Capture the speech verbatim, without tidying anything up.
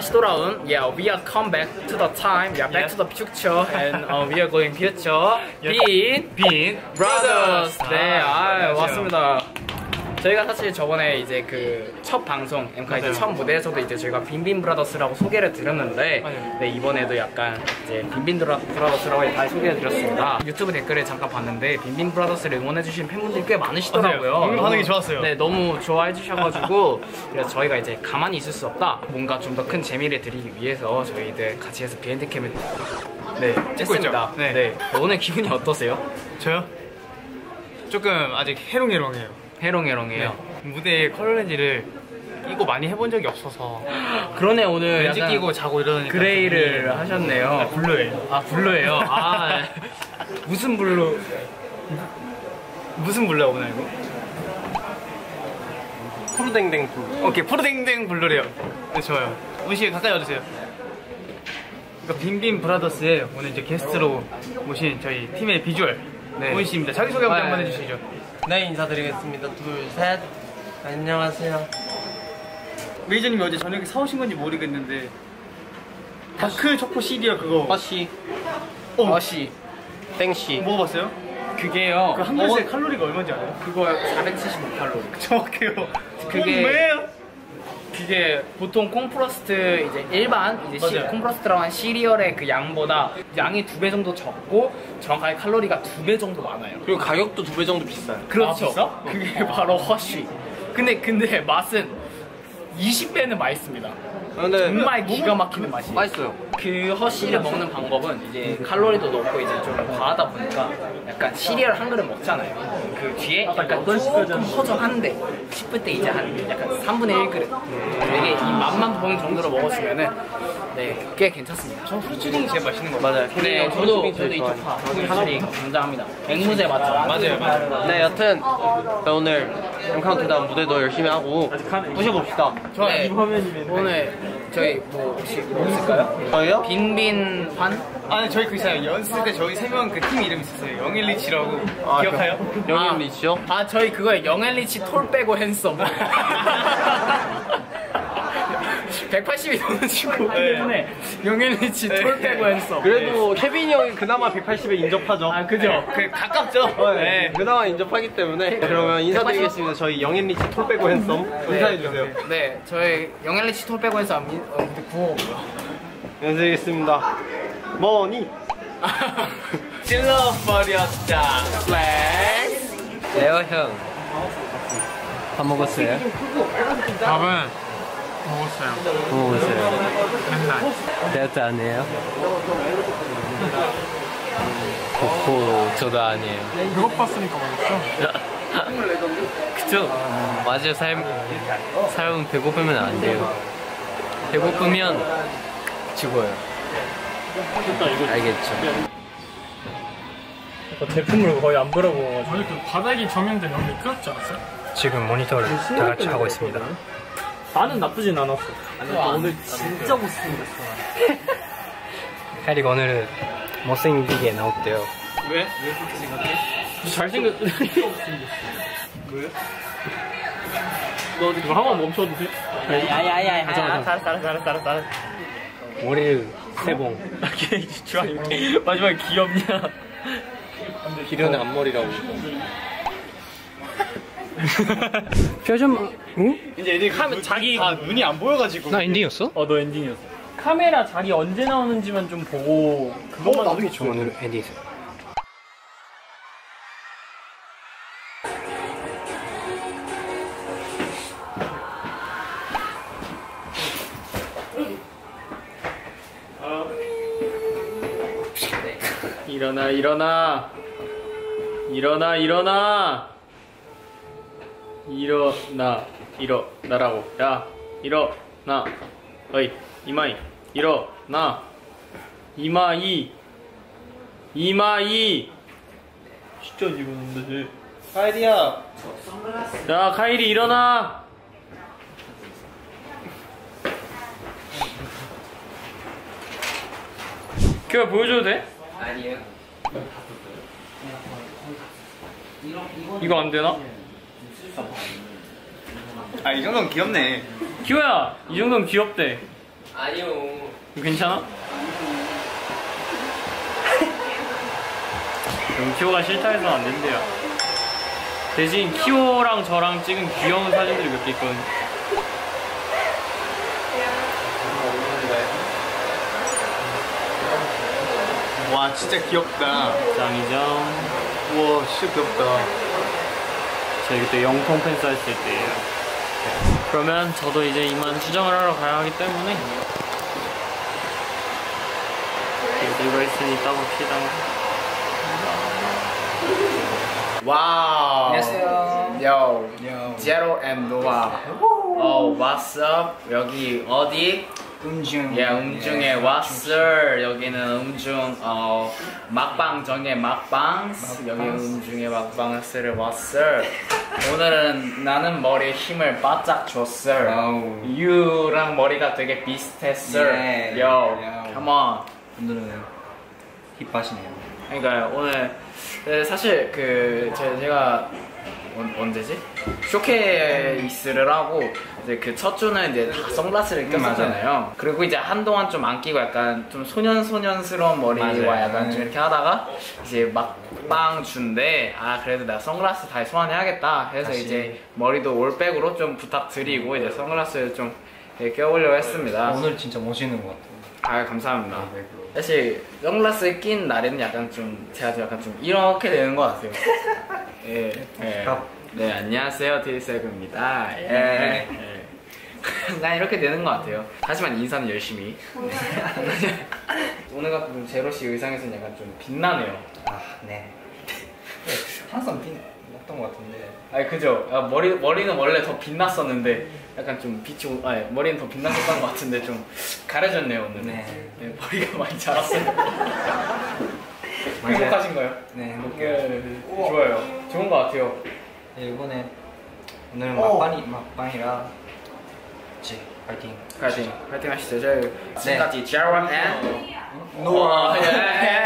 다시 돌아온 yeah we are come back to the time we are back to the future and uh, we are going future 빈 빈 브라더스. 네, 아 왔습니다. 저희가 사실 저번에 이제 그 첫 방송 엠카 이제 첫 무대에서도 이제 저희가 빈빈 브라더스라고 소개를 드렸는데 네 이번에도 약간 이제 빈빈 브라더스라고 다시 소개를 드렸습니다. 유튜브 댓글에 잠깐 봤는데 빈빈 브라더스를 응원해주신 팬분들이 꽤 많으시더라고요. 너무 반응이 좋았어요. 네, 너무 좋아해 주셔가지고 그래서 저희가 이제 가만히 있을 수 없다. 뭔가 좀 더 큰 재미를 드리기 위해서 저희들 같이 해서 비하인드 캠을 네 찍습니다. 네. 네. 오늘 기분이 어떠세요? 저요? 조금 아직 해롱해롱해요. 해롱해롱해요. 네. 무대에 컬러렌즈를 끼고 많이 해본 적이 없어서. 그러네, 오늘 렌즈 끼고 자고 이러니까 그레이를 좀... 하셨네요. 아, 블루예요. 아, 블루예요? 아, 무슨 블루? 무슨 블루야 오늘 이거? 푸르댕댕 블루. 오케이, 푸르댕댕 블루래요. 네, 좋아요. 문씨 가까이 와주세요. 그러니까 빈빈 브라더스의 오늘 이제 게스트로 모신 저희 팀의 비주얼 네. 문희 씨입니다. 자기소개 한번 아, 해주시죠. 네, 인사드리겠습니다. 둘, 셋. 안녕하세요. 메이저님이 어제 저녁에 사오신 건지 모르겠는데 다크 초코 시리얼 그거 허쉬. 어. 허쉬. 땡쉬. 먹어봤어요? 그게요. 그 한 그릇에 어... 칼로리가 얼마인지 알아요? 그거 사백칠십오 칼로리. 정확해요. 그게 뭐예요? 그게 보통 콩프로스트 이제 일반 이제 시, 콩프로스트라고 한 시리얼의 그 양보다 양이 두 배 정도 적고 정확하게 칼로리가 두 배 정도 많아요. 그리고 가격도 두 배 정도 비싸요. 그렇죠. 아, 비싸? 그게 바로 허쉬. 근데 근데 맛은 이십 배는 맛있습니다. 근데 정말 기가 막히는 맛이에요. 맛있어요. 그 허쉬를 먹는 방법은 이제 칼로리도 높고 이제 좀 과하다 보니까 약간 시리얼 한 그릇 먹잖아요. 그 뒤에 약간 조금 허전한데 싶을 때 이제 한 약간 삼분의 일 그릇 되게 이 맛만 보는 정도로 먹어주면은 네, 꽤 괜찮습니다. 전 후추링이 제일 맛있는 거 맞아요. 네, 저도 저도 이쪽 파 후추링 굉장합니다. 앵무새 맞죠? 맞아요, 맞아요. 네, 여튼 오늘 엠카운트다운 무대도 열심히 하고 부셔봅시다. 좋아요. 네, 오늘 저희 뭐 혹시 뭐 있을까요? 저희요? 빈빈 판? 아니 저희 그 있잖아요. 연습 때 저희 세 명 그 팀 이름 있었어요. 영일리치라고. 아, 기억해요? 그, 영일리치요? 아, 아 저희 그거에 영일리치 톨 빼고 핸섬. 백팔십이 넘는 친구 때문에 영일리치 톨 빼고 핸섬. 그래도 케빈이 형이 그나마 백팔십에 인접하죠. 아 그죠? 그 가깝죠? 네. 네. 그나마 인접하기 때문에 그러면 인사드리겠습니다. 저희 영일리치 톨 빼고 핸섬 인사해주세요. 네, 저희 영일리치 톨 빼고 핸섬 어, 구호 인사드리겠습니다. 뭐니? 찔러버렸다. 플렉스. 레오 형. 밥 먹었어요? 밥은 먹었어요. 뭐 먹었어요? 맨날. 다이어트 안 해요? 고코 저도 안 해요. 배고팠으니까 먹었어. 그쵸? 맞아요. 삶, 삶은 배고프면 안 돼요. 배고프면 죽어요. 알겠죠? 제품을 거의 안 보라고. 저희 그 바닥이 조명된 여기 미끄럽지 않았어요? 지금 모니터를 다 같이 하고 있습니다. 나는 나쁘진 않았어. 아니, 오늘 진짜 못생겼어. 카이리가 오늘은 못생기게 나왔대요. 왜? 왜 그렇게 생각해? 잘생겼... 왜? 너 이거 한번 멈춰도 돼? 야야야야. 알았어 알았어 알았어 알았어 알았어. 월요일 새봉. 좋아. 마지막에 귀엽냐? 기련의 앞머리라고. 표정, 응? 이제 애들이 카메 자기 아 눈이 안 보여가지고. 나 엔딩이었어? 어 너 엔딩이었어. 카메라 자기 언제 나오는지만 좀 보고 그것만 나도 저 오늘 엔딩이었어. 일어나 일어나 일어나 일어나 일어나 일어나라고. 야 일어나. 어이 이마이 일어나. 이마이 이마이 진짜 이러는데. 카이리야. 야 카이리 일어나. 그거 보여줘도 돼? 아니에요. 이거 안 되나? 아 이 정도면 귀엽네. 기호야 이 정도면 귀엽대. 아니요. 괜찮아? 그럼 키오가 싫다 해서 안 된대요. 대신 키오랑 저랑 찍은 귀여운 사진들이 몇 개 있거든. 와 진짜 귀엽다. 짱이죠. 우와 진짜 귀엽다. 저희 그때 영통 팬스 했을 때예요. 그러면 저도 이제 이만 수정을 하러 가야 하기 때문에 이거 있으니 이따 봅시다. 와우. 안녕하세요. Yo. Yo. 제로 앤 노아. Oh, what's up? 여기 어디? 음중. 예, 음중의 왓슬. 여기는 음중 어 막방정의 막방. 여기 음중의 막방스를 왓슬. 오늘은 나는 머리에 힘을 바짝 줬어. 와우. 유랑 머리가 되게 비슷했어. 예. Yo, 야. come on. 오늘은 힙하시네요. 그러니까 오늘 네, 사실 그 제, 제가 언, 언제지? 쇼케이스를 하고 이제 그 첫 주는 이제 다 선글라스를 꼈었잖아요. 그리고 이제 한동안 좀 안 끼고 약간 좀 소년 소년스러운 머리와 맞아요. 약간 좀 이렇게 하다가 이제 막방 주인데 아 그래도 내가 선글라스 다시 소환해야겠다 해서 다시. 이제 머리도 올백으로 좀 부탁드리고 이제 선글라스를 좀 껴보려고 했습니다. 오늘 진짜 멋있는 것 같아요. 아 감사합니다. 사실 선글라스 낀 날에는 약간 좀 제가 좀 약간 좀 이렇게 되는 것 같아요. 예, 예. 네 안녕하세요 디세그입니다. 예. 예. 난 이렇게 되는 것 같아요. 하지만 인사는 열심히. 오늘 같은 제로 씨 의상에서는 약간 좀 빛나네요. 아 네. 항상 빛났던 것 같은데. 아니 그죠? 아, 머리 머리는 원래 더 빛났었는데 약간 좀 빛이 오- 아니 머리는 더 빛났었던 것 같은데 좀 가려졌네요 오늘. 네. 네, 머리가 많이 자랐어요. 행복하신가요? 네 행복해요. 네, 좋아요. 좋은 것 같아요. 네, 이번에 오늘은 막방이 막방이라 지 파이팅. 파이팅, 파이팅 하시죠. 저희 지금까지 제로 앤 노아. 예.